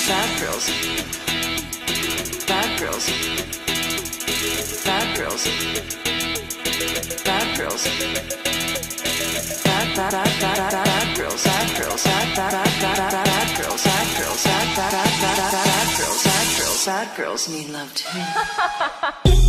Bad girls. Bad girls. Bad girls. Bad girls. Bad bad bad bad bad girls. Bad girls. Bad bad bad bad bad girls. Bad girls. Bad bad bad bad bad girls. Bad girls. Bad girls need love too.